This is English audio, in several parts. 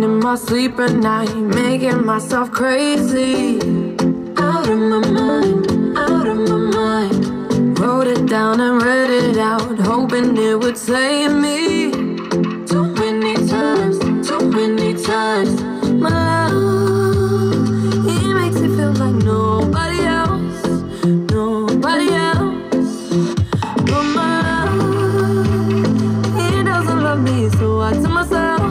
in my sleep at night, making myself crazy. Out of my mind, out of my mind. Wrote it down and read it out, hoping it would save me. Too many times, too many times. My love, it makes me feel like nobody else, nobody else. But my love, he doesn't love me, so I tell myself,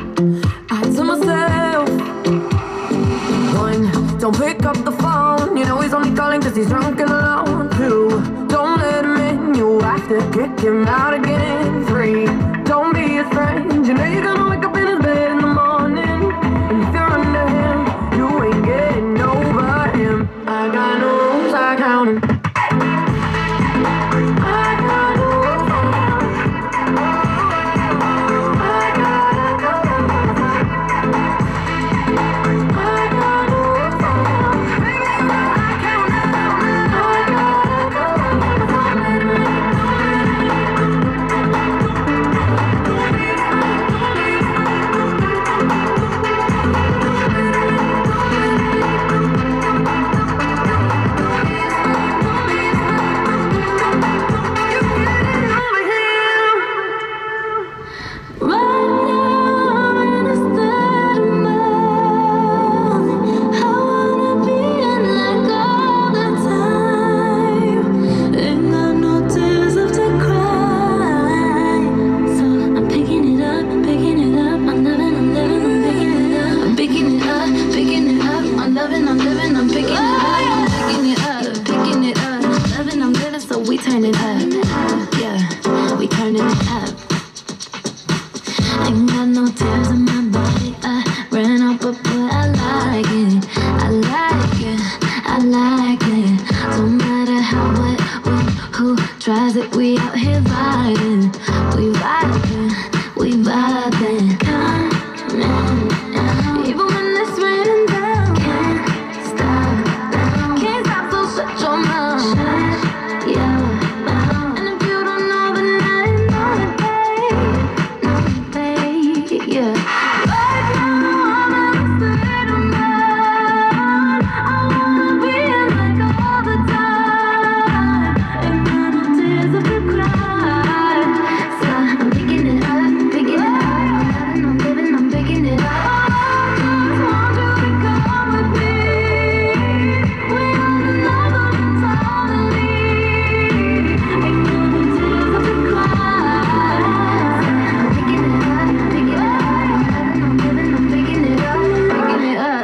one, don't pick up the phone, you know he's only calling cause he's drunk and alone. Two, don't let him in, you have to kick him out again. Three, don't be his friend, you know you're gonna wake up in his bed in the morning, and if you're under him, you ain't getting over him. I got no rules, I count them.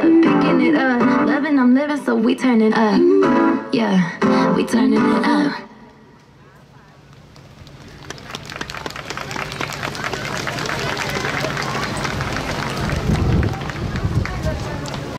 We turning up, yeah, we turning it up.